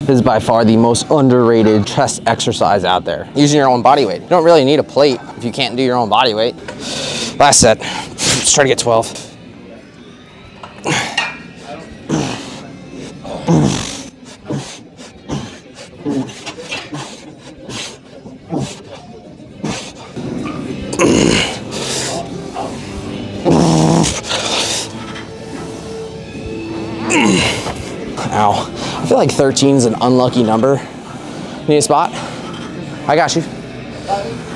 This is by far the most underrated chest exercise out there. Using your own body weight. You don't really need a plate if you can't do your own body weight. Last set. Let's try to get 12. Ow. I feel like 13 is an unlucky number. Need a spot? I got you.